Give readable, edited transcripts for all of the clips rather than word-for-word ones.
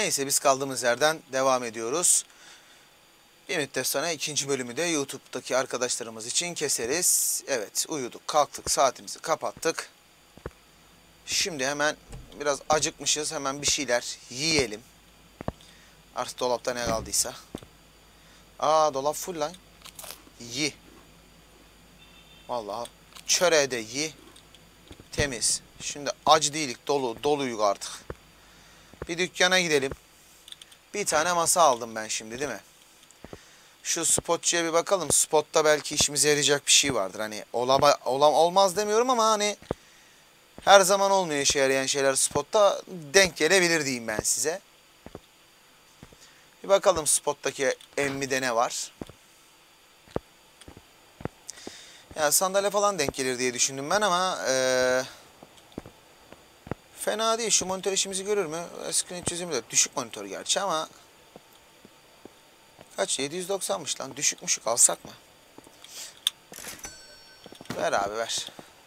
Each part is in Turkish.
Neyse biz kaldığımız yerden devam ediyoruz. Bir müddet sonra ikinci bölümü de YouTube'daki arkadaşlarımız için keseriz. Evet, uyuduk, kalktık, saatimizi kapattık. Şimdi hemen biraz acıkmışız, hemen bir şeyler yiyelim. Artık dolapta ne kaldıysa. Dolap full lan. Yi. Vallahi çöreği de yi. Temiz. Şimdi acı değilik, doluyuk artık. Bir dükkana gidelim. Bir tane masa aldım ben şimdi, değil mi? Şu spotçuya bir bakalım. Spotta belki işimize yarayacak bir şey vardır. Hani olmaz demiyorum ama hani her zaman olmuyor işe yarayan şeyler spotta. Denk gelebilir diyeyim ben size. Bir bakalım spottaki emmide ne var. Ya sandalye falan denk gelir diye düşündüm ben ama fena değil. Şu monitör işimizi görür mü? Eski 324. Düşük monitör gerçi ama kaç? 790'mış lan. Düşükmüşük, alsak mı? Ver abi, ver.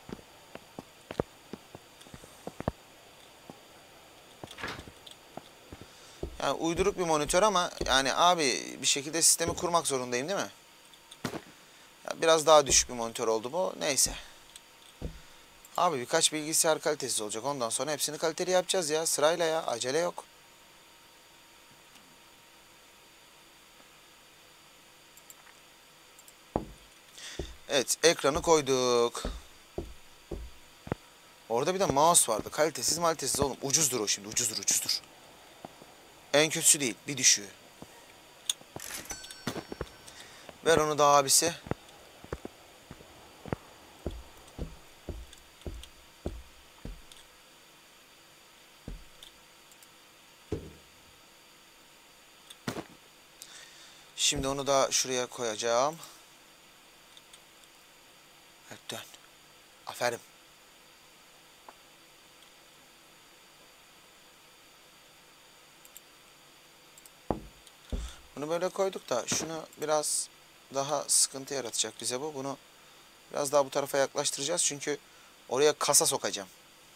Yani uyduruk bir monitör ama yani abi bir şekilde sistemi kurmak zorundayım, değil mi? Ya biraz daha düşük bir monitör oldu bu. Neyse. Abi birkaç bilgisayar kalitesiz olacak. Ondan sonra hepsini kaliteli yapacağız ya. Sırayla ya. Acele yok. Evet. Ekranı koyduk. Orada bir de mouse vardı. Kalitesiz oğlum. Ucuzdur o şimdi. Ucuzdur. En kötüsü değil. Bir düşüğü. Ver onu da abisi. Şimdi onu da şuraya koyacağım. Evet, dön. Aferin. Bunu böyle koyduk da şunu biraz daha sıkıntı yaratacak bize bu. Bunu biraz daha bu tarafa yaklaştıracağız çünkü oraya kasa sokacağım.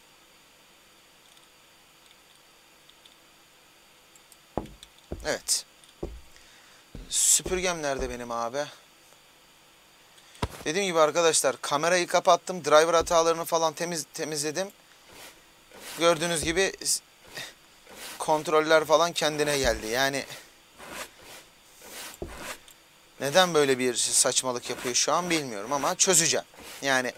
Evet. Süpürgem nerede benim abi? Dediğim gibi arkadaşlar, kamerayı kapattım. Driver hatalarını falan temizledim. Gördüğünüz gibi kontroller falan kendine geldi. Yani neden böyle bir saçmalık yapıyor şu an bilmiyorum ama çözeceğim. Yani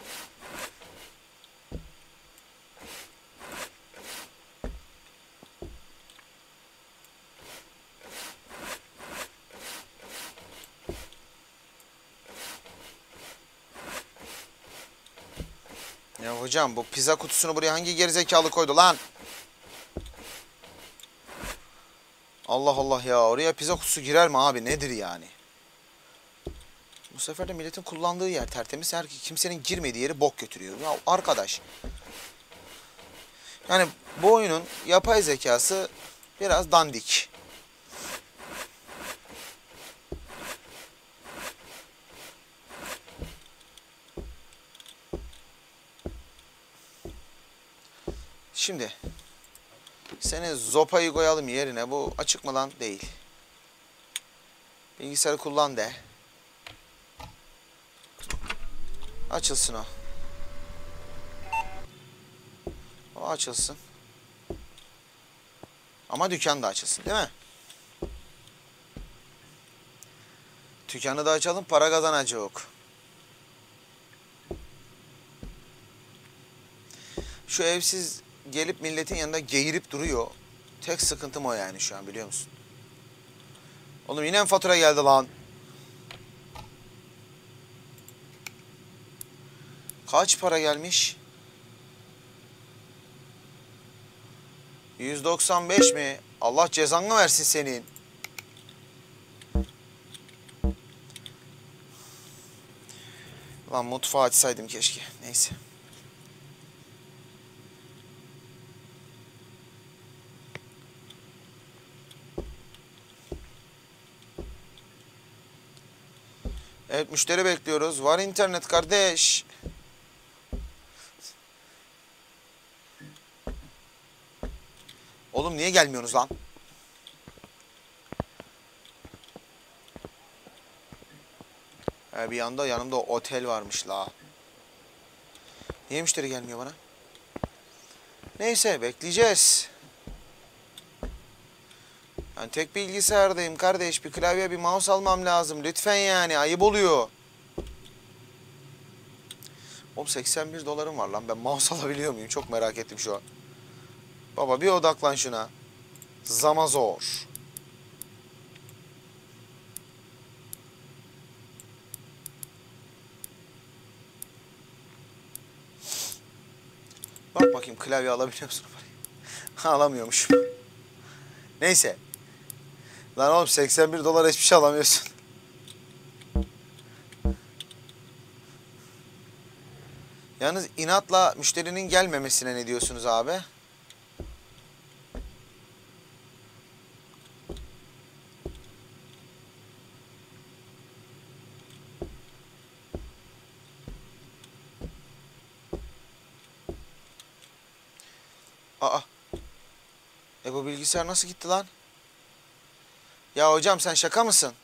ya hocam, bu pizza kutusunu buraya hangi gerizekalı koydu lan? Allah Allah ya, oraya pizza kutusu girer mi abi, nedir yani? Bu sefer de milletin kullandığı yer tertemiz, kimsenin girmediği yeri bok götürüyor. Ya arkadaş. Yani bu oyunun yapay zekası biraz dandik. Şimdi seni zopayı koyalım yerine. Bu açık mı lan? Değil. Bilgisayarı kullan de. Açılsın o. O açılsın. Ama dükkan da açılsın, değil mi? Dükkanı da açalım, para kazanacak. Şu evsiz gelip milletin yanında geğirip duruyor. Tek sıkıntım o yani şu an, biliyor musun? Oğlum yine mi fatura geldi lan? Kaç para gelmiş? 195 mi? Allah cezanı versin senin. Lan mutfağı açsaydım keşke. Neyse. Evet, müşteri bekliyoruz. Var internet kardeş. Oğlum niye gelmiyorsunuz lan? Bir yanda yanımda otel varmış la. Niye müşteri gelmiyor bana? Neyse bekleyeceğiz. Ben tek bilgisayardayım kardeş. Bir klavye bir mouse almam lazım. Lütfen yani ayıp oluyor. Oğlum 81 dolarım var lan. Ben mouse alabiliyor muyum? Çok merak ettim şu an. Baba bir odaklan şuna. Zama zor. Bak bakayım klavye alabiliyor musun? Alamıyormuşum. Neyse. Lan oğlum 81 dolar hiçbir şey alamıyorsun. Yalnız inatla müşterinin gelmemesine ne diyorsunuz abi? Aa. Bu bilgisayar nasıl gitti lan? Ya hocam sen şaka mısın?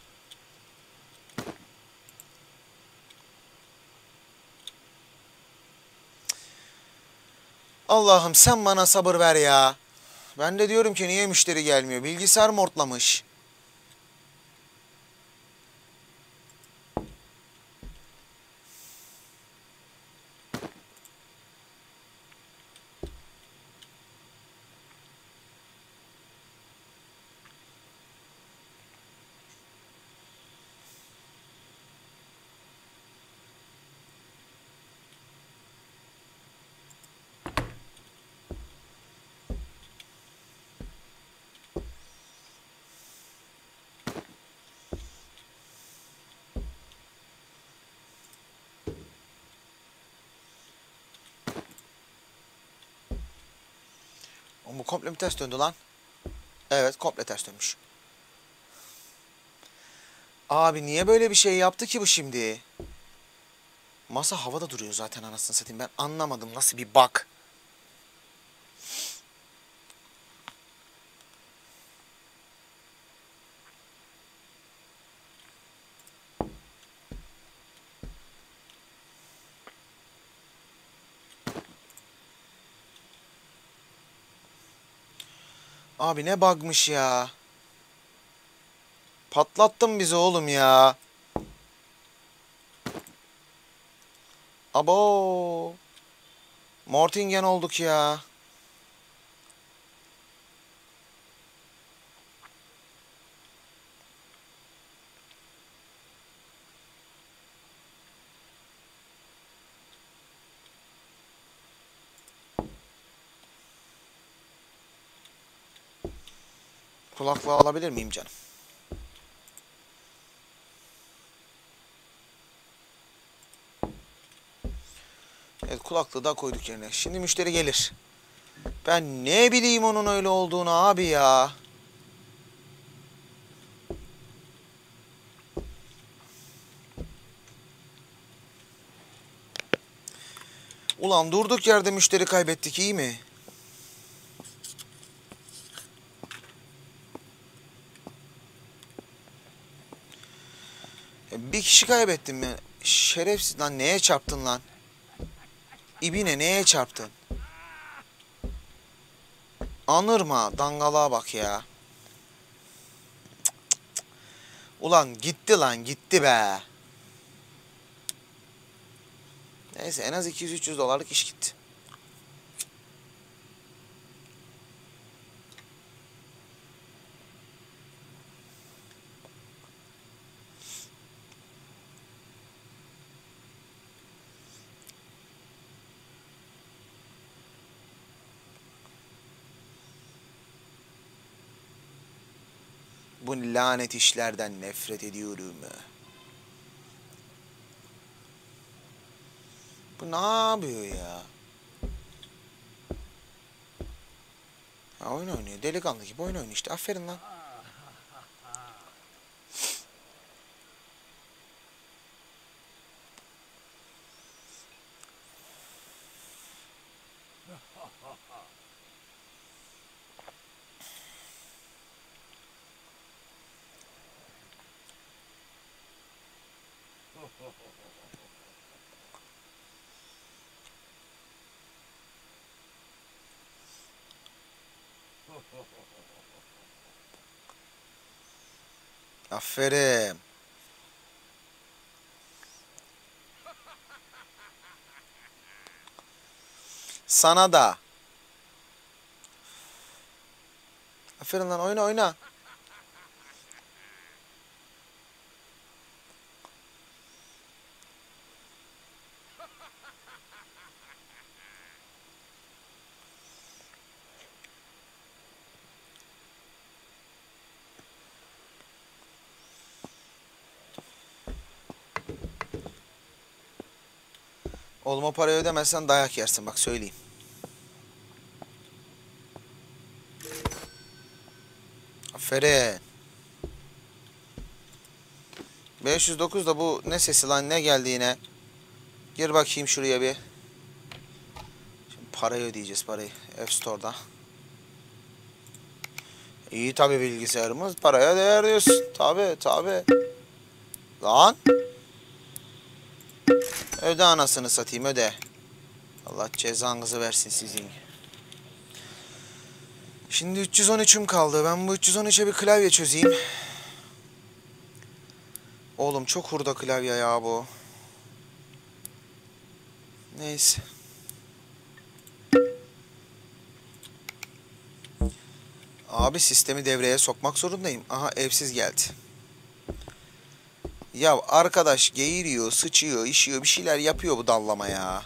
Allah'ım sen bana sabır ver ya. Ben de diyorum ki niye müşteri gelmiyor? Bilgisayar mortlamış. Bu komple mi ters döndü lan? Evet komple ters dönmüş. Abi niye böyle bir şey yaptı ki bu şimdi? Masa havada duruyor zaten anasını satayım. Ben anlamadım nasıl bir bug. Abi ne bug'mış ya. Patlattın bizi oğlum ya. Abo. Mortingen olduk ya. Kulaklığı alabilir miyim canım? Evet kulaklığı da koyduk yerine. Şimdi müşteri gelir. Ben ne bileyim onun öyle olduğunu abi ya. Ulan durduk yerde müşteri kaybettik iyi mi? Bir kişi kaybettim ya. Şerefsiz lan neye çarptın lan? İbine neye çarptın? Anırma dangalığa bak ya. Ulan gitti lan gitti be. Neyse en az 200-300 dolarlık iş gitti. Bu lanet işlerden nefret ediyorum. Bu ne yapıyor ya? Ha, oyun oynuyor. Delikanlı gibi oyun oynuyor işte. Aferin lan. Aferin. Sana da. Aferin lan, oyna oyna. Oğlum o parayı ödemezsen dayak yersin, bak söyleyeyim. Aferin. 509 da bu ne sesi lan, ne geldi yine? Gir bakayım şuraya bir. Şimdi parayı ödeyeceğiz, parayı. App Store'da. İyi tabi, bilgisayarımız paraya değer diyorsun. Tabi tabi. Lan. Öde anasını satayım, öde. Allah cezanızı versin sizin. Şimdi 313'üm kaldı. Ben bu 313'e bir klavye çözeyim. Oğlum çok hurda klavye ya bu. Neyse. Abi sistemi devreye sokmak zorundayım. Aha, evsiz geldi. Ya arkadaş geğiriyor, sıçıyor, işiyor, bir şeyler yapıyor bu dallama ya.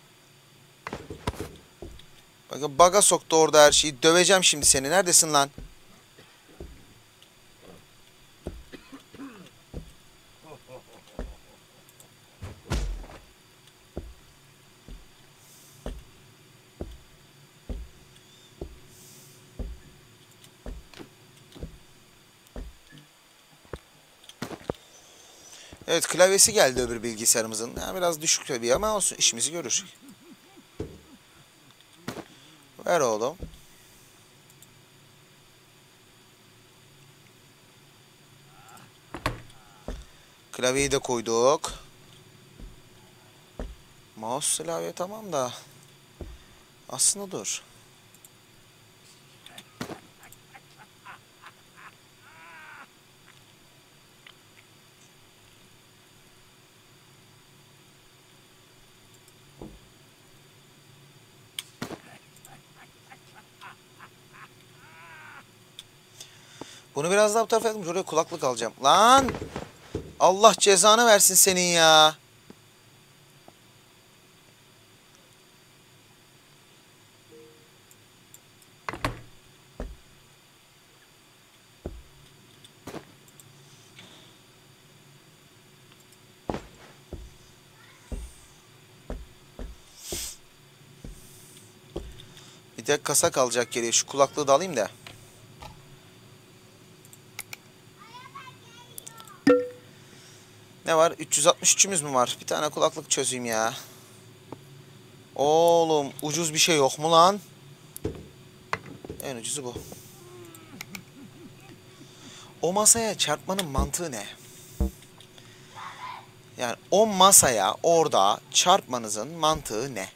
Bakın baga soktu orada her şeyi. Döveceğim şimdi seni. Neredesin lan? Evet, klavyesi geldi öbür bilgisayarımızın. Yani biraz düşük tabii ama olsun, işimizi görür. Ver oğlum. Klavyeyi de koyduk. Mouse klavye tamam da. Aslında dur. Bunu biraz daha bu tarafa yapayım. Oraya kulaklık alacağım. Lan! Allah cezanı versin senin ya. Bir tek kasa kalacak geriye. Şu kulaklığı da alayım da. Ne var? 363'ümüz mü var? Bir tane kulaklık çözeyim ya. Oğlum ucuz bir şey yok mu lan? En ucuzu bu. O masaya çarpmanın mantığı ne? Yani o masaya orada çarpmanızın mantığı ne?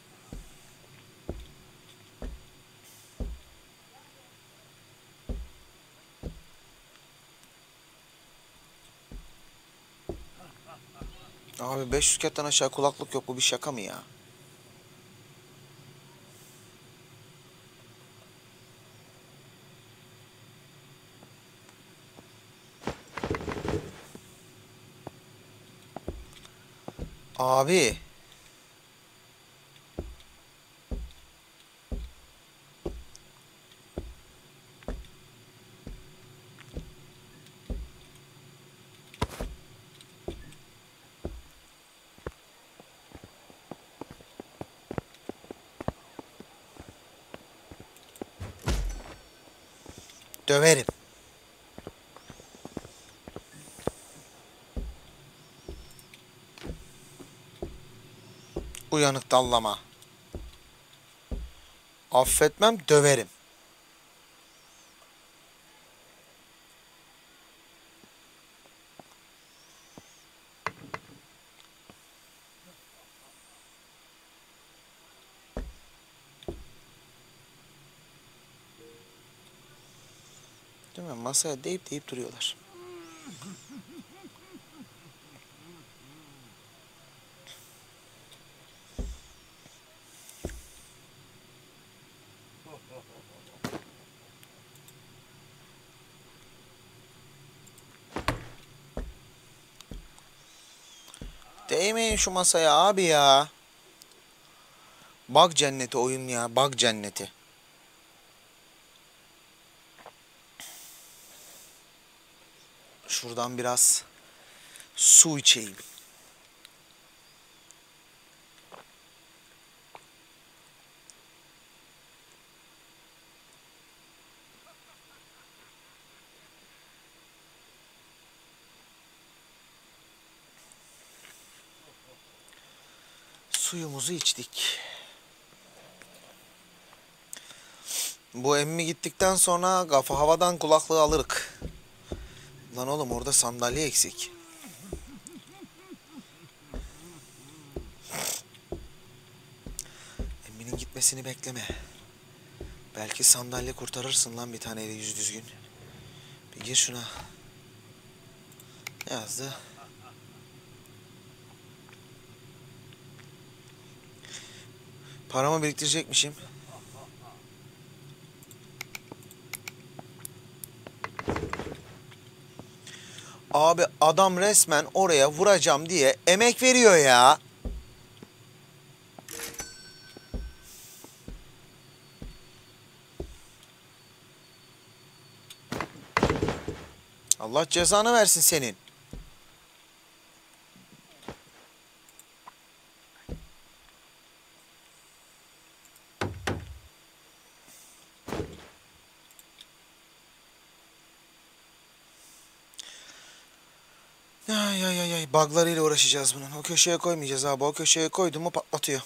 Abi 500 katten aşağı kulaklık yok, bu bir şaka mı ya? Abi. Döverim. Uyanık dallama. Affetmem, döverim. Hemen masaya deyip duruyorlar. Değmeyin şu masaya abi ya. Bug cenneti oyun ya. Bug cenneti. Şuradan biraz su içeyim. Suyumuzu içtik. Bu emmi gittikten sonra kafa havadan kulaklığı alırık. Lan oğlum orada sandalye eksik. Emminin gitmesini bekleme. Belki sandalye kurtarırsın lan bir taneyle yüz düzgün. Bir gir şuna. Ne yazdı? Paramı biriktirecekmişim. Abi adam resmen oraya vuracağım diye emek veriyor ya. Allah cezanı versin senin. Ay. Buglarıyla uğraşacağız bunun. O köşeye koymayacağız abi. O köşeye koydum mu patlatıyor.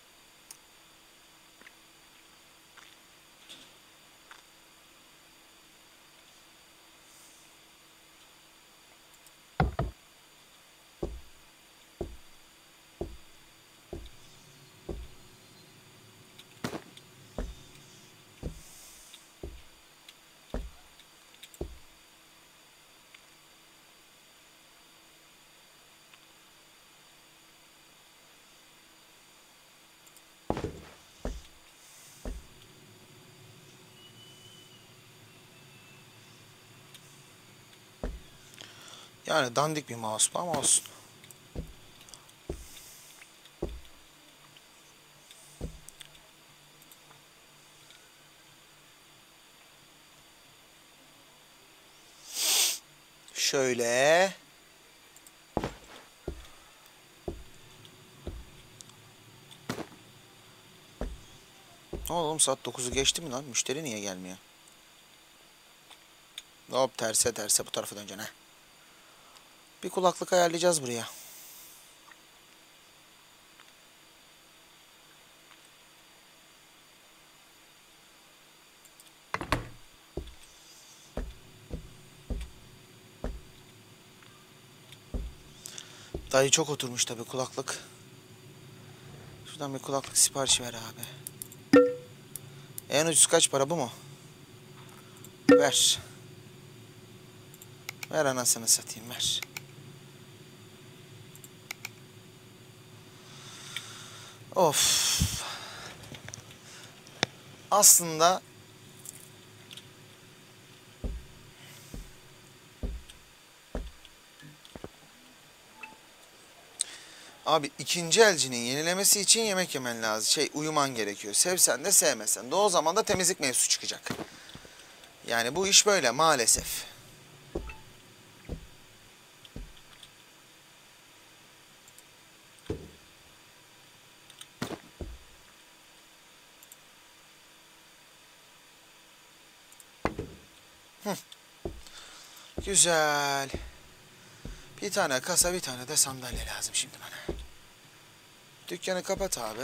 Yani dandik bir mouse bu ama olsun. Şöyle. Ne oldu oğlum, saat 9'u geçti mi lan? Müşteri niye gelmiyor? Hop terse bu tarafa döneceksin ha. Bir kulaklık ayarlayacağız buraya. Dayı çok oturmuş tabii kulaklık. Şuradan bir kulaklık siparişi ver abi. En ucuz kaç para, bu mu? Ver. Ver anasını satayım, ver. Of. Aslında abi ikinci elcinin yenilemesi için yemek yemen lazım. Uyuman gerekiyor. Sevsen de sevmesen de o zaman da temizlik mevzusu çıkacak. Yani bu iş böyle maalesef. Güzel. Bir tane kasa, bir tane de sandalye lazım şimdi bana. Dükkanı kapat abi.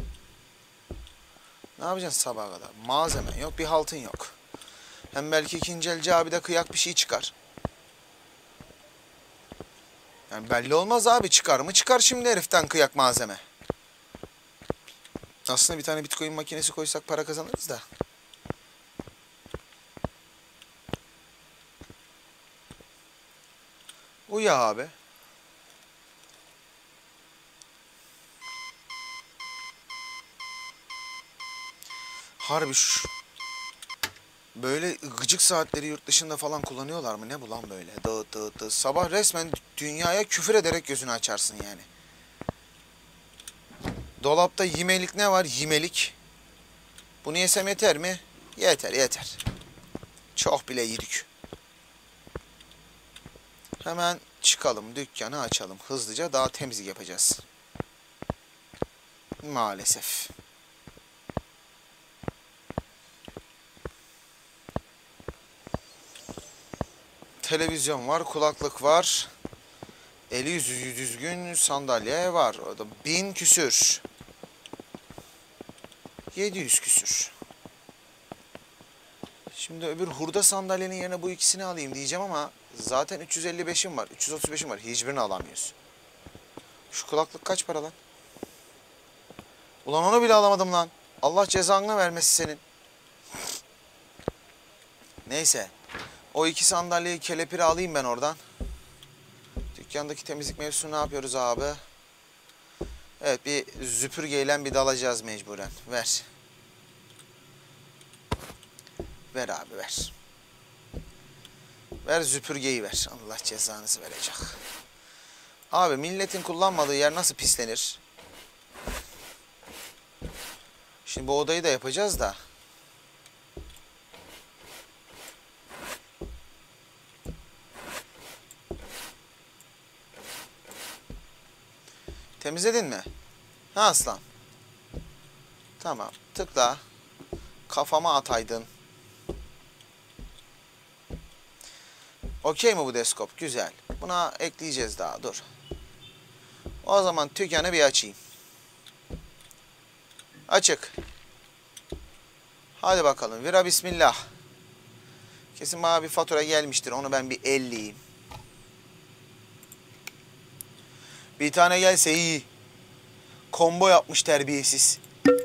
Ne yapacaksın sabaha kadar? Malzemen yok, bir haltın yok. Hem belki ikinci elci abi de kıyak bir şey çıkar. Yani belli olmaz abi, çıkar mı? Çıkar şimdi heriften kıyak malzeme. Aslında bir tane Bitcoin makinesi koysak para kazanırız da. Uyu abi. Harbi şu böyle gıcık saatleri yurt dışında falan kullanıyorlar mı? Ne bu lan böyle? Dağıt dağıt dağıt. Sabah resmen dünyaya küfür ederek gözünü açarsın yani. Dolapta yemelik ne var? Yemelik. Bunu yesem yeter mi? Yeter yeter. Çok bile yedik. Hemen çıkalım, dükkanı açalım. Hızlıca daha temizlik yapacağız. Maalesef. Televizyon var, kulaklık var. Eli yüzü düzgün sandalye var. O da 1000 küsür. 700 küsür. Şimdi öbür hurda sandalyenin yerine bu ikisini alayım diyeceğim ama zaten 355'im var, 335'im var. Hiçbirini alamıyoruz. Şu kulaklık kaç para lan? Ulan onu bile alamadım lan. Allah cezanı vermesin senin. Neyse. O iki sandalyeyi kelepire alayım ben oradan. Dükkandaki temizlik mevzusunu ne yapıyoruz abi? Evet, bir süpürgeyle bir dalacağız mecburen. Ver. Ver abi ver. Ver süpürgeyi ver. Allah cezanızı verecek. Abi milletin kullanmadığı yer nasıl pislenir? Şimdi bu odayı da yapacağız da. Temizledin mi? Ha aslan. Tamam. Tıkla. Kafama ataydın. Okey mi bu deskop? Güzel. Buna ekleyeceğiz daha. Dur. O zaman dükkanı bir açayım. Açık. Hadi bakalım. Vira bismillah. Kesin bana bir fatura gelmiştir. Onu ben bir elleyeyim. Bir tane gelse iyi. Combo yapmış terbiyesiz.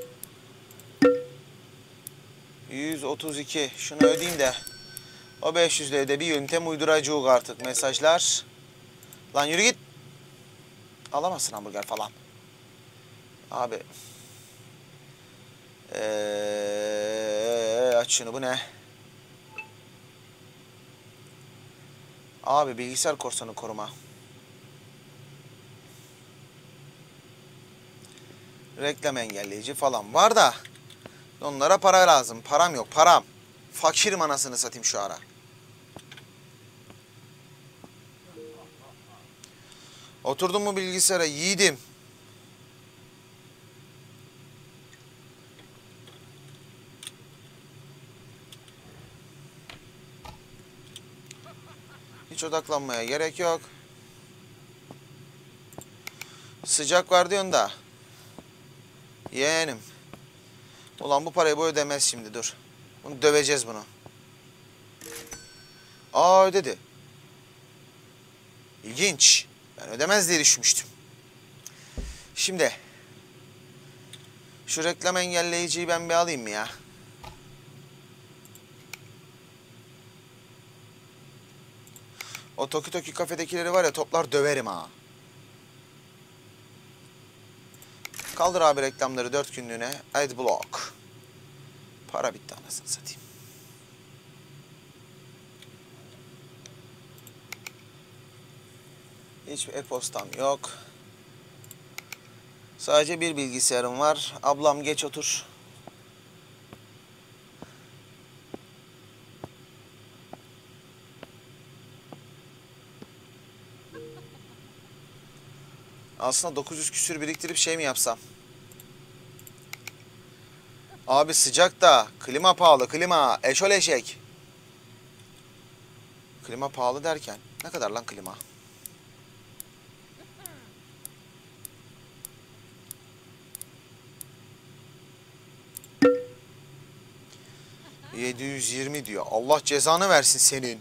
132. Şunu ödeyeyim de. O 500'lüğe de bir yöntem uyduracağız artık. Mesajlar. Lan yürü git. Alamazsın hamburger falan. Abi. Aç şunu. Bu ne? Abi bilgisayar korsanı koruma. Reklam engelleyici falan var da. Onlara para lazım. Param yok. Param. Fakirim anasını satayım şu ara. Oturdum mu bilgisayara yiğidim. Hiç odaklanmaya gerek yok. Sıcak var diyorsun da. Yeğenim. Ulan bu parayı bu ödemez şimdi dur. Bunu döveceğiz bunu. Aa ödedi. İlginç. Ben ödemez diye düşünmüştüm. Şimdi. Şu reklam engelleyiciyi ben bir alayım mı ya? O Toki Toki kafedekileri var ya toplar döverim ha. Kaldır abi reklamları 4 günlüğüne. Adblock. Para bitti anasını satayım. Hiçbir e-postam yok. Sadece bir bilgisayarım var. Ablam geç otur. Aslında 900 küsür biriktirip şey mi yapsam? Abi sıcak da. Klima pahalı klima. Eşol eşek. Klima pahalı derken. Ne kadar lan klima? ...720 diyor. Allah cezanı versin senin.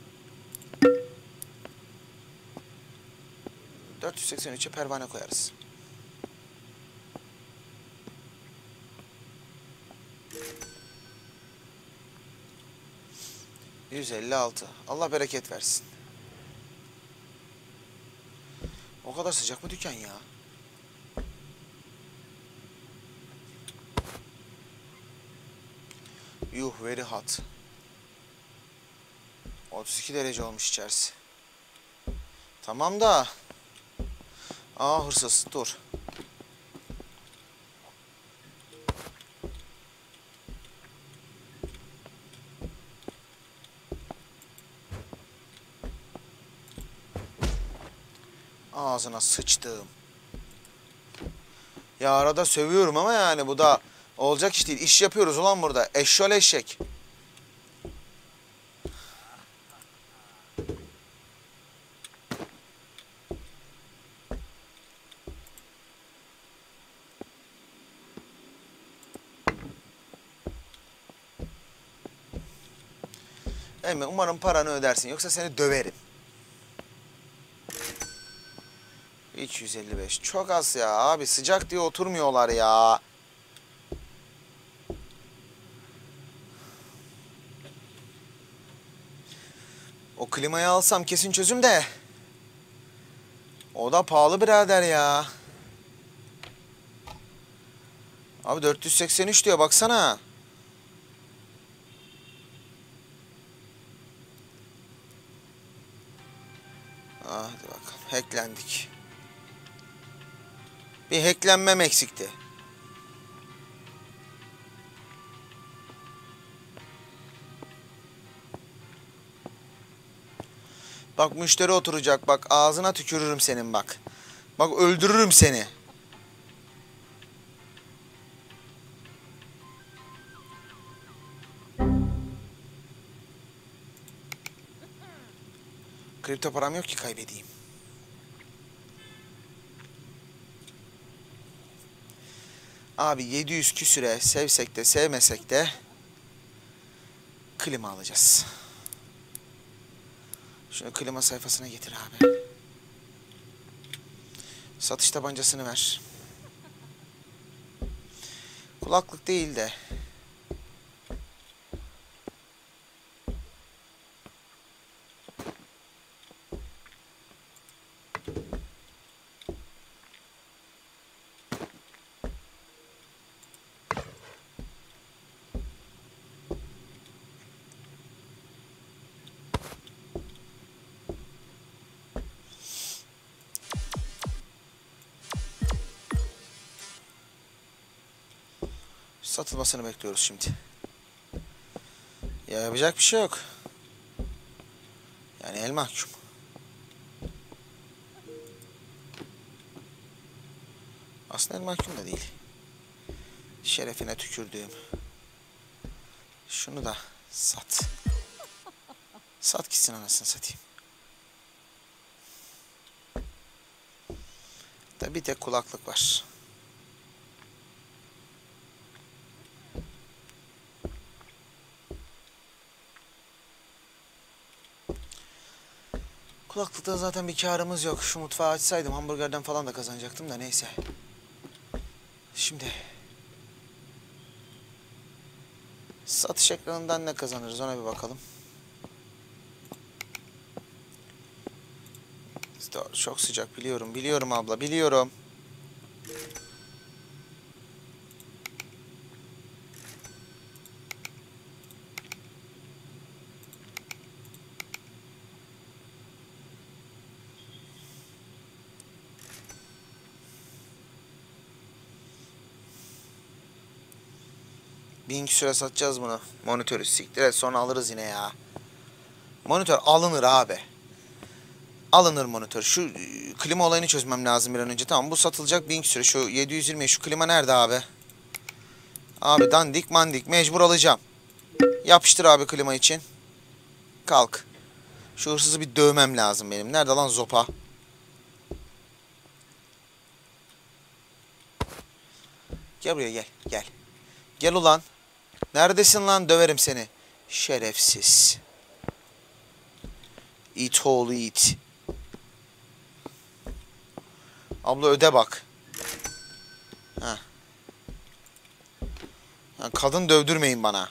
483'e pervane koyarız. ...156. Allah bereket versin. O kadar sıcak mı dükkan ya? Yuh, very hot. 32 derece olmuş içerisi. Tamam da. Aa, hırsız dur. Ağzına sıçtım. Ya arada sövüyorum ama yani bu da olacak iş değil. İş yapıyoruz ulan burada. Eşşol eşek. Emmi umarım paranı ödersin. Yoksa seni döverim. 255. Çok az ya abi. Sıcak diye oturmuyorlar ya. O klimayı alsam kesin çözüm de. O da pahalı birader ya. Abi 483 diyor baksana. Hadi bakalım. Hacklendik. Bir hacklenmem eksikti. Bak müşteri oturacak bak. Ağzına tükürürüm senin bak. Bak öldürürüm seni. Kripto param yok ki kaybedeyim. Abi 700 küsüre sevsek de sevmesek de klima alacağız. Şunu klima sayfasına getir abi. Satış tabancasını ver. Kulaklık değil de. Satılmasını bekliyoruz şimdi. Ya yapacak bir şey yok. Yani el mahkum. Aslında el mahkum da değil. Şerefine tükürdüğüm. Şunu da sat. Sat gitsin anasını satayım. Da bir tek kulaklık var. Kulaklıkta zaten bir karımız yok. Şu mutfağı açsaydım hamburgerden falan da kazanacaktım da neyse. Şimdi satış ekranından ne kazanırız ona bir bakalım. Çok sıcak biliyorum. Biliyorum abla biliyorum. Bin küsüre satacağız bunu. Monitörü siktir et sonra alırız yine ya. Monitör alınır abi. Alınır monitör. Şu klima olayını çözmem lazım bir an önce. Tamam bu satılacak 1000 küsüre. Şu 720 şu klima nerede abi? Abi dandik mandik mecbur alacağım. Yapıştır abi klima için. Kalk. Şu hırsızı bir dövmem lazım benim. Nerede lan zopa? Gel buraya gel. Gel. Gel ulan. Neredesin lan? Döverim seni. Şerefsiz. It oğlu it. Abla öde bak. Heh. Ha, kadın dövdürmeyin bana.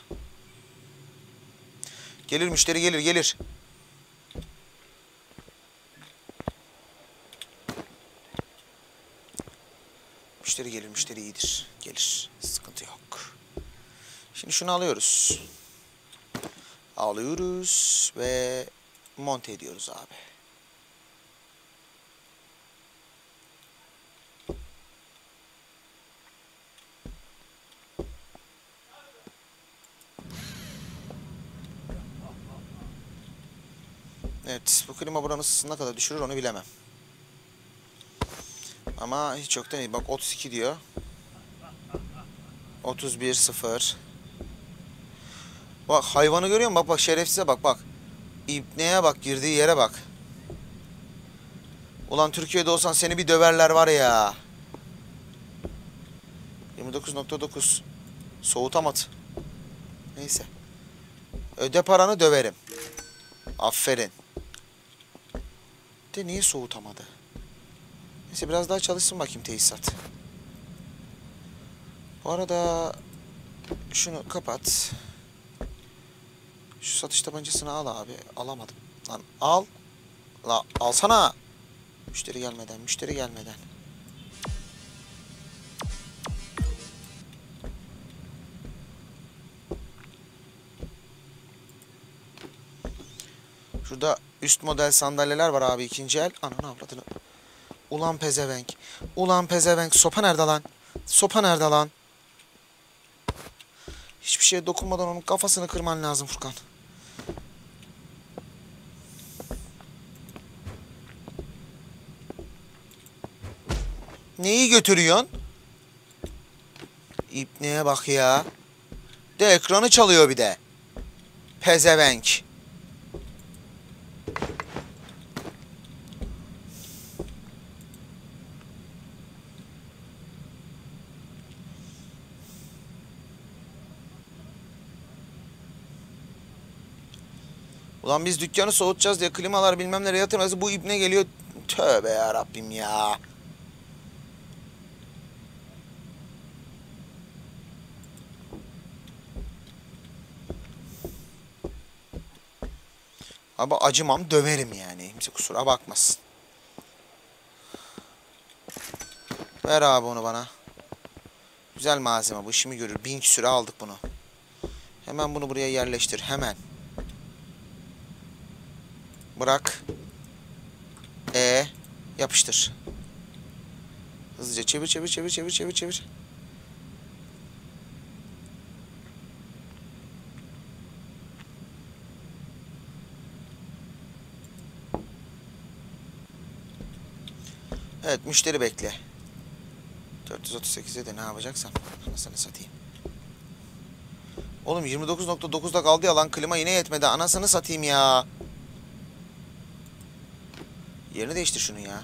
Gelir müşteri gelir gelir. Müşteri gelir, müşteri iyidir. Gelir. Sıkıntı yok. Şimdi şunu alıyoruz. Alıyoruz ve monte ediyoruz abi. Evet, bu klima buranın ısısını ne kadar düşürür onu bilemem. Ama hiç yok değil. Bak 32 diyor. 31 0. Bak hayvanı görüyor musun? Bak bak şerefsize bak bak. İbneye bak, girdiği yere bak. Ulan Türkiye'de olsan seni bir döverler var ya. 29.9. Soğutamadı. Neyse. Öde paranı döverim. Aferin. De niye soğutamadı? Neyse biraz daha çalışsın bakayım tesisat. Bu arada şunu kapat. Şu satış tabancasını al abi. Alamadım. Lan al. La alsana. Müşteri gelmeden, müşteri gelmeden. Şurada üst model sandalyeler var abi, ikinci el. Ananı avradını. Ulan pezevenk. Ulan pezevenk. Sopa nerede lan? Sopa nerede lan? Hiçbir şeye dokunmadan onun kafasını kırman lazım Furkan. Neyi götürüyorsun? İpneye bak ya. De ekranı çalıyor bir de. Pezevenk. Ulan biz dükkanı soğutacağız diye klimalar bilmem nereye yatırmaz. Bu ibne geliyor. Tövbe ya Rabbim ya. Abi acımam, döverim yani. Kimse kusura bakmasın. Ver abi onu bana. Güzel malzeme, bu işimi görür. 1000 küsüre aldık bunu. Hemen bunu buraya yerleştir. Hemen. Bırak. Yapıştır. Hızlıca çevir çevir çevir çevir çevir çevir. Evet, müşteri bekle. 438'e de ne yapacaksam anasını satayım. Oğlum 29.9'da kaldı ya lan, klima yine yetmedi. Anasını satayım ya. Yerini değiştir şunu ya.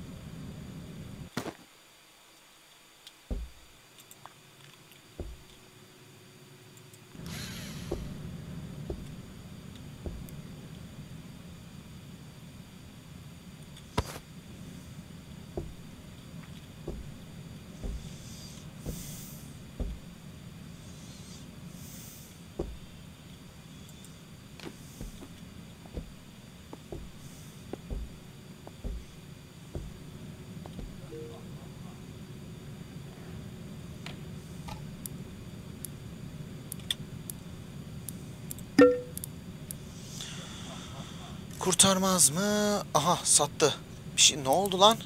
Kurtarmaz mı? Aha sattı. Bir şey ne oldu lan?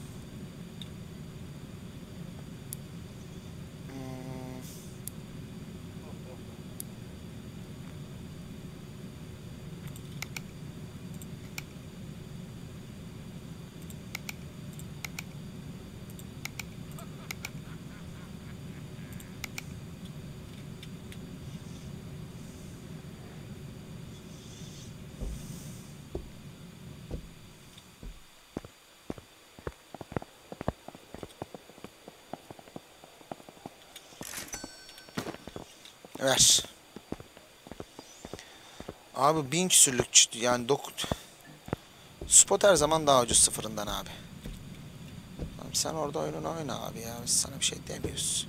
Ver. Abi 1000 küsürlük yani spot her zaman daha ucuz sıfırından abi. Abi sen orada oyununu oyna abi ya. Biz sana bir şey demiyoruz.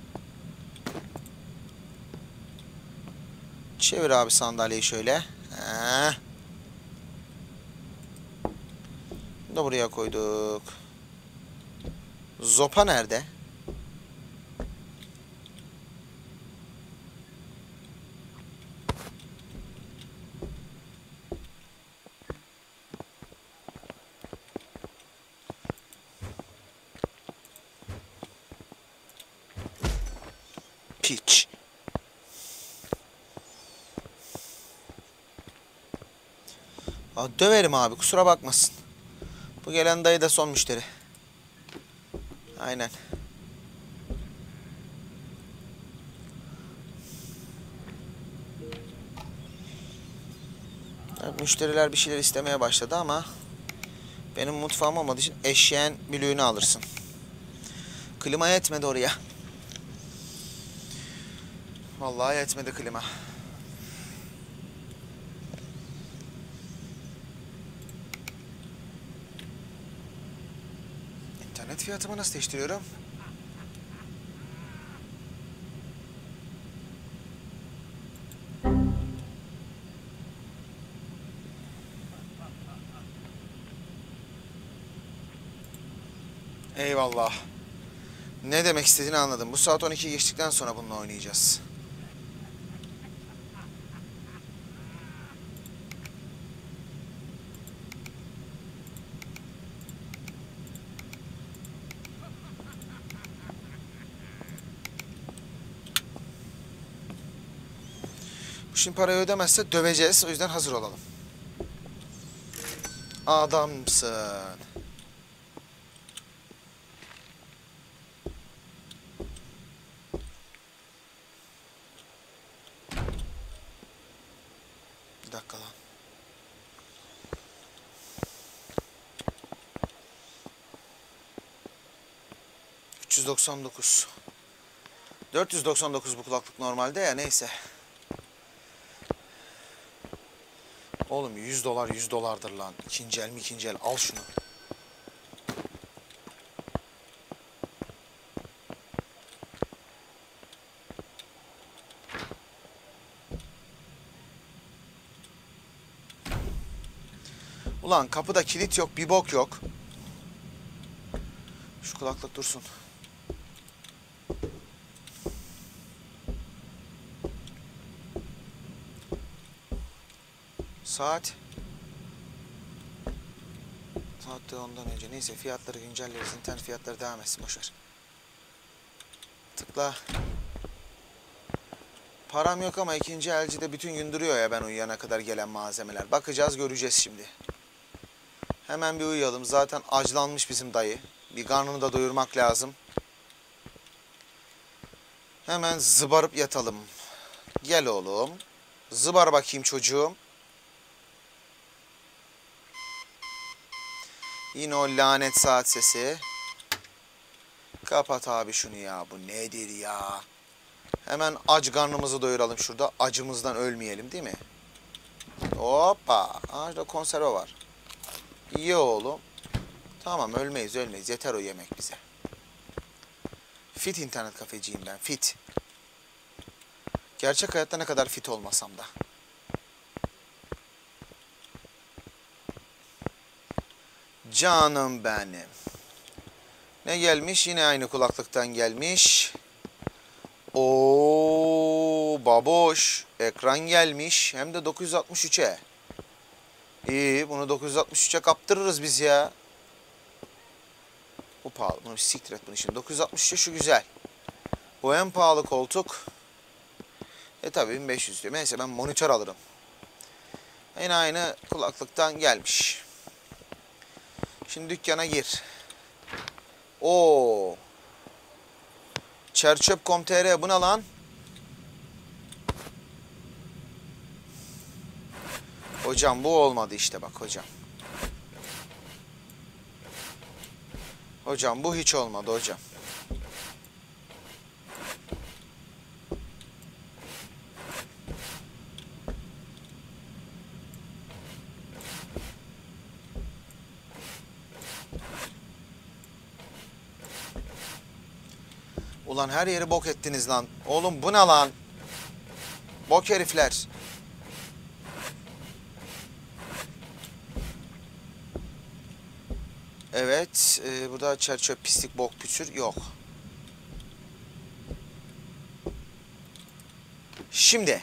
Çevir abi sandalyeyi şöyle. Bunu da buraya koyduk. Zopa nerede? Piç. Döverim abi, kusura bakmasın. Bu gelen dayı da son müşteri. Aynen. Evet, müşteriler bir şeyler istemeye başladı ama benim mutfağım olmadığı için eşeğin bülüğünü alırsın. Klima yetmedi oraya. Vallahi yetmedi klima. İnternet fiyatımı nasıl değiştiriyorum? Eyvallah. Ne demek istediğini anladım. Bu saat 12 geçtikten sonra bununla oynayacağız. Bu şimdi parayı ödemezse döveceğiz. O yüzden hazır olalım. Adamsın. Bir dakika lan. $399. 499 bu kulaklık normalde ya, neyse. Oğlum $100 $100'dır lan. İkinci el mi ikinci el, al şunu. Ulan kapıda kilit yok, bir bok yok. Şu kulaklık dursun. Saat de ondan önce. Neyse, fiyatları güncelleriz. İnternet fiyatları devam etsin, boşver. Tıkla. Param yok ama ikinci elcide bütün gün duruyor ya, ben uyuyana kadar gelen malzemeler. Bakacağız, göreceğiz şimdi. Hemen bir uyuyalım. Zaten aclanmış bizim dayı. Bir karnını da doyurmak lazım. Hemen zıbarıp yatalım. Gel oğlum. Zıbar bakayım çocuğum. Yine o lanet saat sesi. Kapat abi şunu ya. Bu nedir ya? Hemen aç karnımızı doyuralım şurada. Acımızdan ölmeyelim değil mi? Hoppa. Ağaçta konserve var. İyi oğlum. Tamam, ölmeyiz. Yeter o yemek bize. Fit internet kafeciyim ben. Fit. Gerçek hayatta ne kadar fit olmasam da. Canım benim. Ne gelmiş? Yine aynı kulaklıktan gelmiş. Oo baboş. Ekran gelmiş. Hem de 963'e. İyi, bunu 963'e kaptırırız biz ya. Bu pahalı. Bunu bir siktir et bunu şimdi. 963'e şu güzel. Bu en pahalı koltuk. Tabii 1500 diyor. Neyse, ben monitör alırım. Yine aynı kulaklıktan gelmiş. Şimdi dükkana gir. Oo. Çerçöp.com.tr, bu ne lan? Hocam bu olmadı işte, bak hocam. Hocam bu hiç olmadı hocam. Ulan her yeri bok ettiniz lan. Oğlum bu ne lan? Bok herifler. Evet. Burada çerçöp, pislik, bok, püsür yok. Şimdi.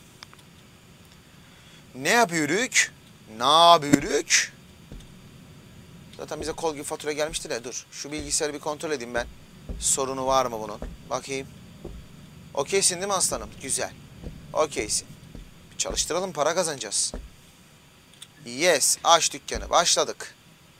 Ne yapıyoruz? Zaten bize kol gibi fatura gelmişti de, dur. Şu bilgisayarı bir kontrol edeyim ben. Sorunu var mı bunun? Bakayım. Okeysin değil mi aslanım? Güzel. Okeysin. Çalıştıralım, para kazanacağız. Yes. Aç dükkanı. Başladık.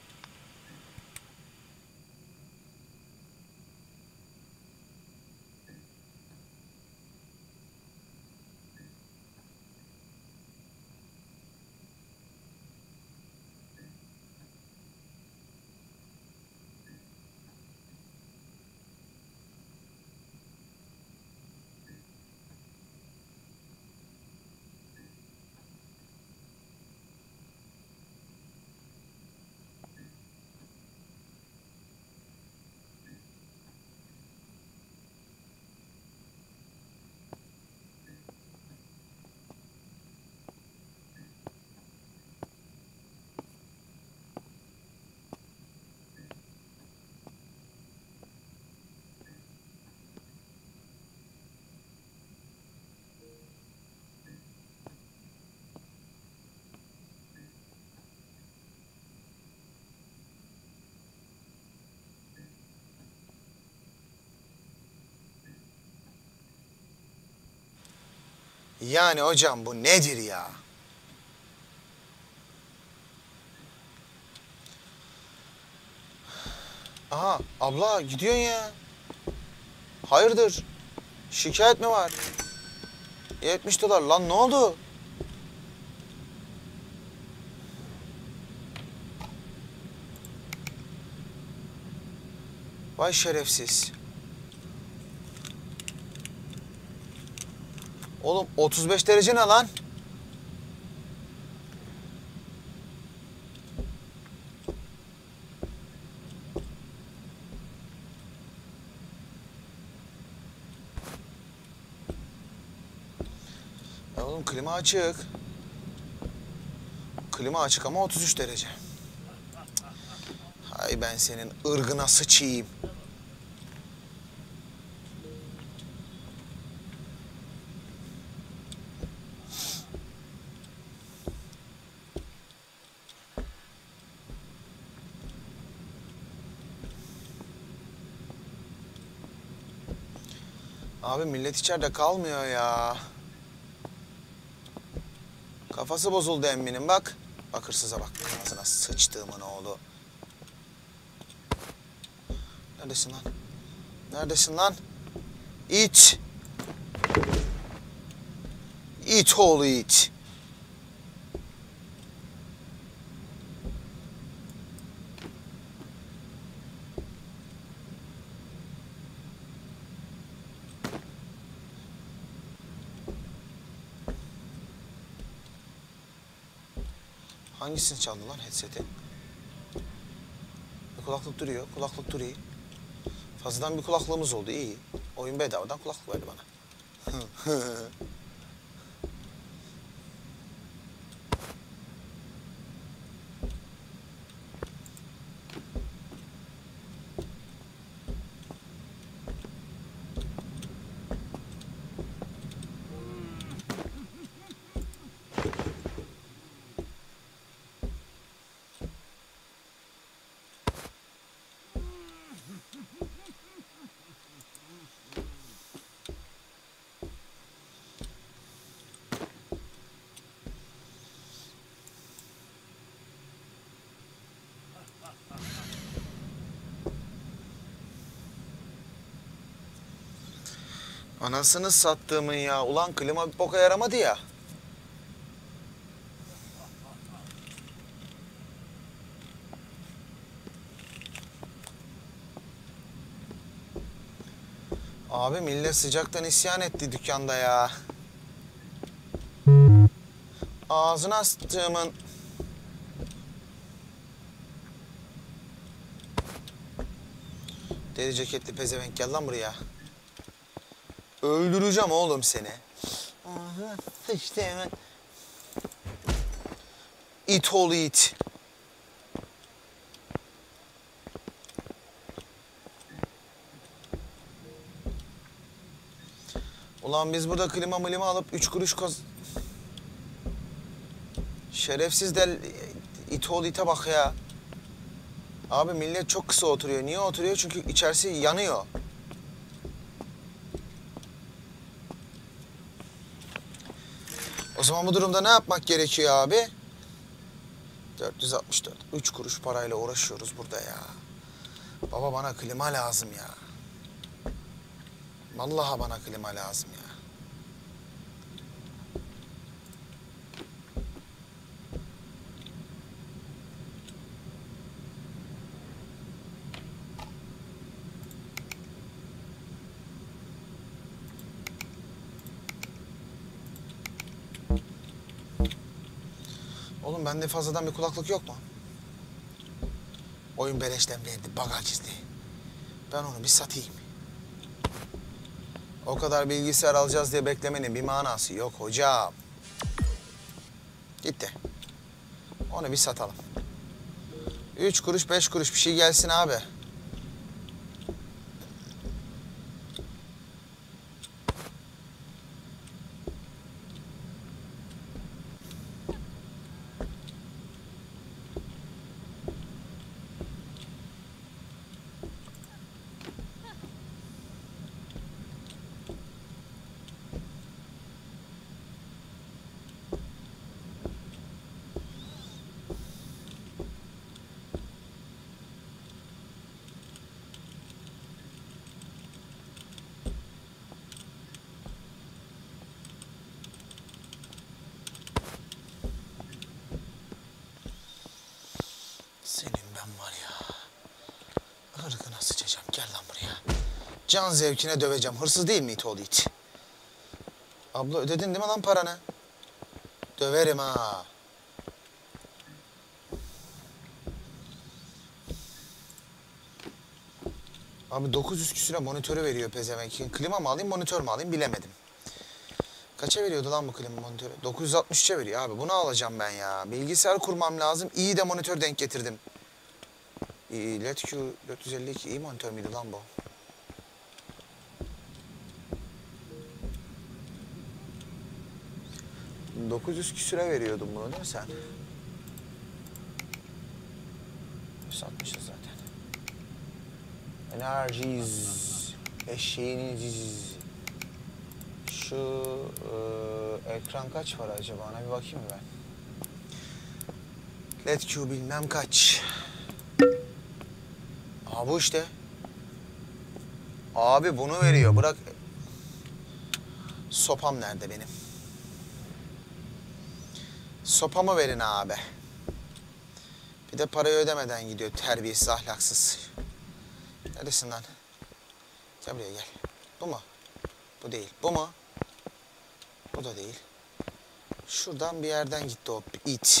Yani hocam bu nedir ya? Aha abla gidiyorsun ya. Hayırdır? Şikayet mi var? 70 dolar lan, ne oldu? Vay şerefsiz. Oğlum 35 derece ne lan? Ya oğlum klima açık. Klima açık ama 33 derece. Hay ben senin ırgına sıçayım. Abi millet içeride kalmıyor ya. Kafası bozuldu emminin bak. Bak hırsıza bak. Ağzına sıçtığımın oğlu. Neredesin lan? Neredesin lan? İt. İt oğlu it. Hangisini çaldı lan headset'i? Kulaklık duruyor, kulaklık duruyor. Fazladan bir kulaklığımız oldu, iyi. Oyun bedavadan kulaklık verdi bana. Anasını sattığımın ya. Ulan klima bir boka yaramadı ya. Abi millet sıcaktan isyan etti dükkanda ya. Ağzına sıçtığımın... Deri ceketli pezevenk gel lan buraya. Öldüreceğim oğlum seni. Ağzına sıçtı hemen. İt oğlu it. Ulan biz burada klima mılima alıp 3 kuruş Şerefsiz del it oğlu ite bak ya. Abi millet çok kısa oturuyor. Niye oturuyor? Çünkü içerisi yanıyor. O zaman bu durumda ne yapmak gerekiyor abi? 464. 3 kuruş parayla uğraşıyoruz burada ya. Baba bana klima lazım ya. Vallahi bana klima lazım ya. Oğlum bende fazladan bir kulaklık yok mu? Oyun beleşten verdi, bagaj izni. Ben onu bir satayım. O kadar bilgisayar alacağız diye beklemenin bir manası yok hocam. Gitti. Onu bir satalım. 3 kuruş 5 kuruş bir şey gelsin abi. Senin ben var ya. Hırgına sıçacağım. Gel lan buraya. Can zevkine döveceğim. Hırsız değil mi it oğlu it? Abla ödedin değil mi lan paranı? Döverim ha. Abi 900 küsüre monitörü veriyor pezevenk. Klima mı alayım monitör mü alayım bilemedim. Kaça veriyordu lan bu klima monitörü? 963'e veriyor abi. Bunu alacağım ben ya. Bilgisayar kurmam lazım. İyi de monitör denk getirdim. LED-Q 452 iyi monitör müydü lan bu? ...900 küsüre veriyordun bunu değil mi sen? 160'ız zaten. Energiz. Eşeğiniz. Şu ekran kaç var acaba? Ona bir bakayım ben. LED-Q bilmem kaç. Aa bu işte. Abi bunu veriyor. Bırak. Sopam nerede benim? Sopamı verin abi. Bir de parayı ödemeden gidiyor terbiyesiz ahlaksız. Neredesin lan? Gel buraya gel. Bu mu? Bu değil. Bu mu? Bu da değil. Şuradan bir yerden gitti o it.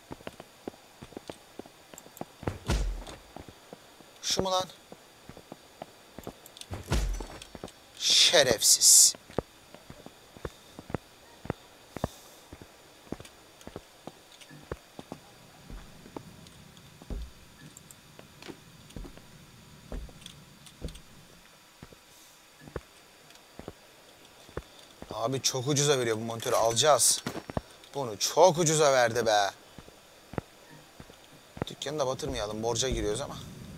Şu mu lan? Şerefsiz. Abi çok ucuza veriyor bu monitörü alacağız. Bunu çok ucuza verdi be. Dükkanı da batırmayalım borca giriyoruz ama.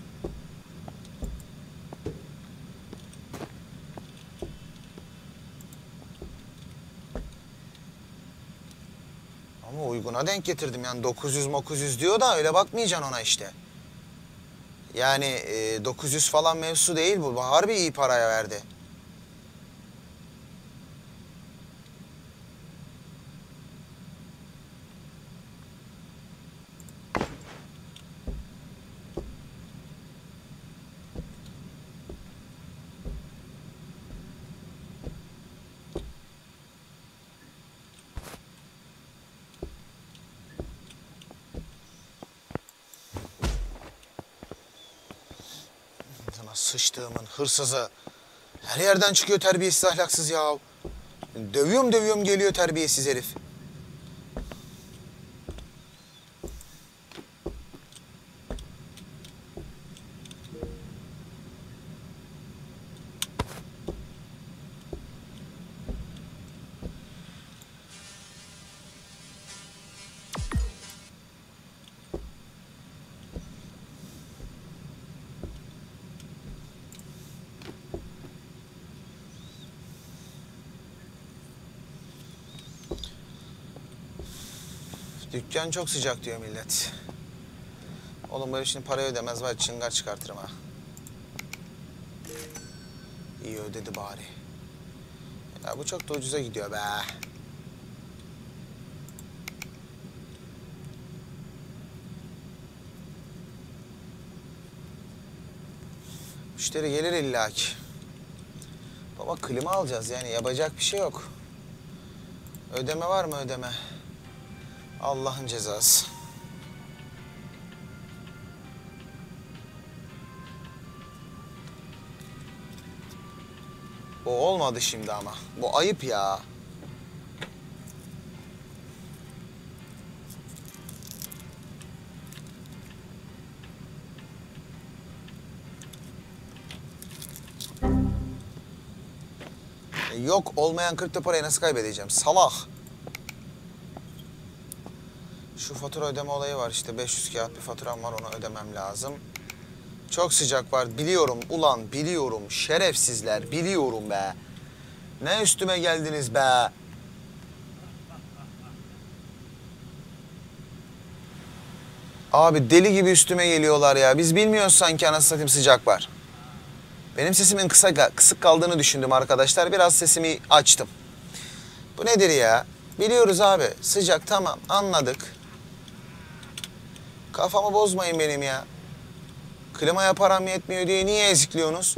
Ama uyguna denk getirdim yani 900 diyor da öyle bakmayacaksın ona işte. Yani 900 falan mevzu değil bu. Harbi iyi paraya verdi. Sana sıçtığımın hırsızı. Her yerden çıkıyor terbiyesiz ahlaksız ya. Dövüyorum geliyor terbiyesiz herif. Dükkan çok sıcak diyor millet. Oğlum böyle şimdi parayı ödemez var, çıngar çıkartırım ha. İyi ödedi bari. Ya bu çok da ucuza gidiyor be. Müşteri gelir illaki. Baba klima alacağız yani yapacak bir şey yok. Ödeme var mı ödeme? Allah'ın cezası. O olmadı şimdi ama. Bu ayıp ya. Yok olmayan kripto parayı nasıl kaybedeceğim? Salak. Şu fatura ödeme olayı var işte 500 kağıt bir faturam var onu ödemem lazım. Çok sıcak var biliyorum ulan biliyorum şerefsizler biliyorum be. Ne üstüme geldiniz be. Abi deli gibi üstüme geliyorlar ya. Biz bilmiyoruz sanki anasını satayım sıcak var. Benim sesimin kısık kaldığını düşündüm arkadaşlar. Biraz sesimi açtım. Bu nedir ya? Biliyoruz abi. Sıcak tamam anladık. Kafamı bozmayın benim ya. Klimaya param yetmiyor diye niye ezikliyorsunuz?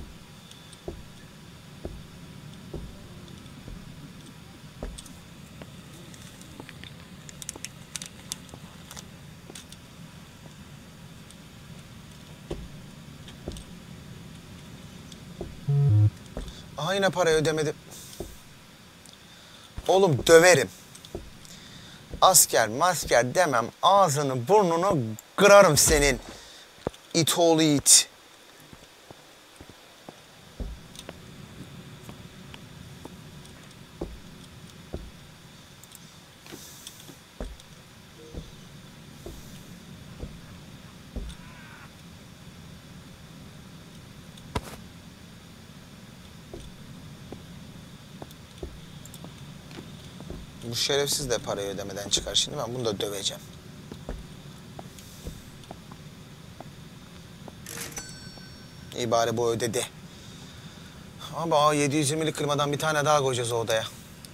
Aha yine parayı ödemedim. Oğlum döverim. Asker masker demem ağzını burnunu kırarım senin. İt oğlu it. Bu şerefsiz de parayı ödemeden çıkar. Şimdi ben bunu da döveceğim. İyi bari bu ödedi. Ama 720'lik klimadan bir tane daha koyacağız o odaya.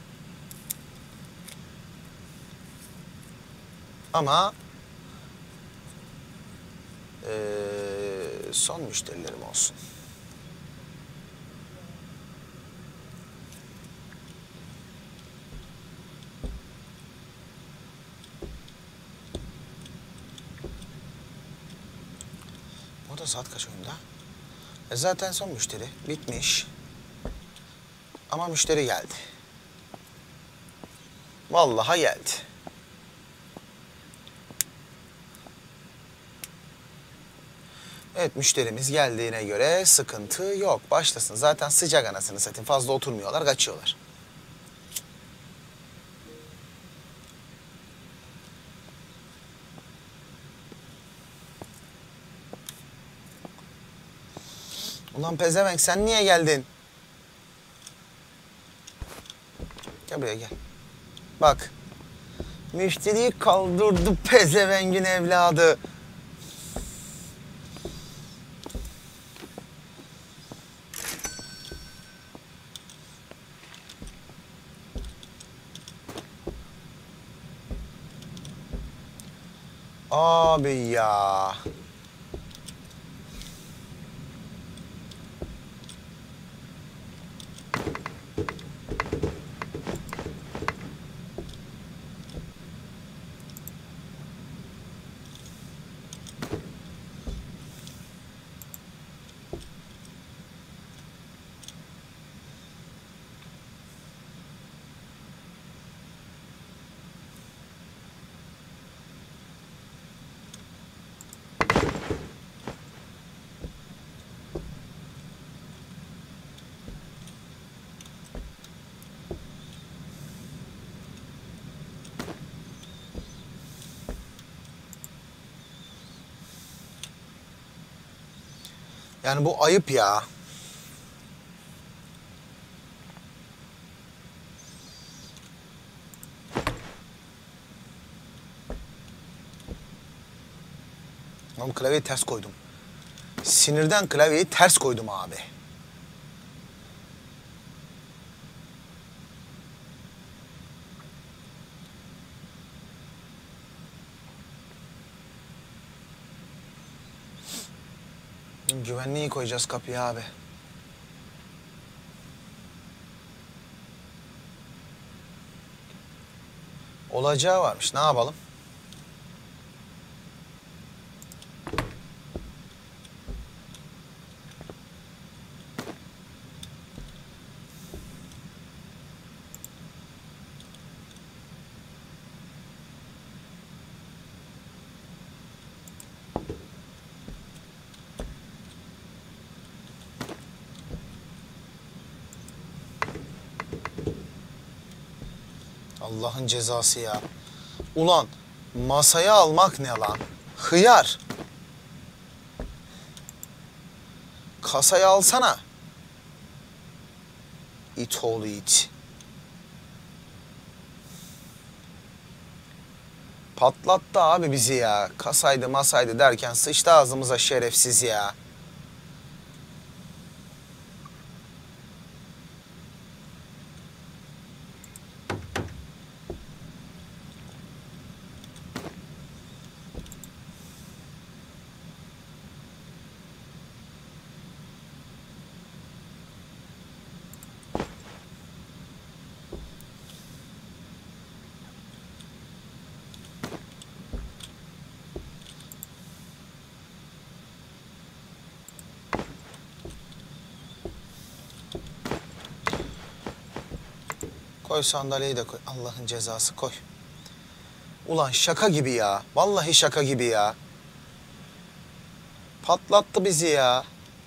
Ama son müşterilerim olsun. O da saat kaç oyunda? Zaten son müşteri. Bitmiş. Ama müşteri geldi. Vallahi geldi. Evet müşterimiz geldiğine göre sıkıntı yok. Başlasın. Zaten sıcak anasını satayım. Fazla oturmuyorlar, kaçıyorlar. Ulan pezevenk sen niye geldin? Gel buraya gel. Bak. Müşteriyi kaldırdı pezevengin evladı. Abi ya. Yani bu ayıp ya. Ama klavyeyi ters koydum. Sinirden klavyeyi ters koydum abi. Güvenliği koyacağız kapıya abi. Olacağı varmış. Ne yapalım? Allah'ın cezası ya. Ulan masaya almak ne lan? Hıyar. Kasayı alsana. İt oğlu it. Patlattı abi bizi ya. Kasaydı masaydı derken sıçtı ağzımıza şerefsiz ya. Koy sandalyeyi de koy. Allah'ın cezası koy. Ulan şaka gibi ya. Vallahi şaka gibi ya. Patlattı bizi ya.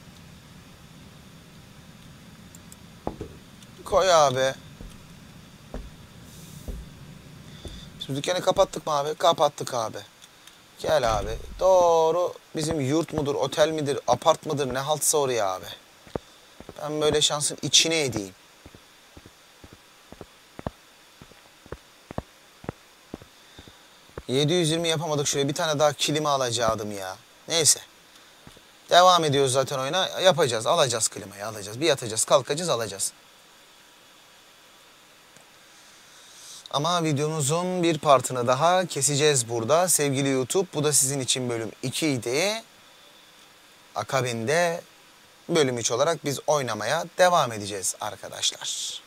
Koy abi. Biz bu dükkanı kapattık mı abi? Kapattık abi. Gel abi. Doğru bizim yurt mudur, otel midir, apart mıdır ne haltsa oraya abi. Ben böyle şansın içine edeyim. ...720 yapamadık şuraya. Bir tane daha klima alacaktım ya. Neyse. Devam ediyoruz zaten oyuna. Yapacağız. Alacağız klimayı. Alacağız. Bir yatacağız. Kalkacağız. Alacağız. Ama videomuzun bir partını daha keseceğiz burada. Sevgili YouTube. Bu da sizin için bölüm 2 idi. Akabinde bölüm 3 olarak biz oynamaya devam edeceğiz arkadaşlar.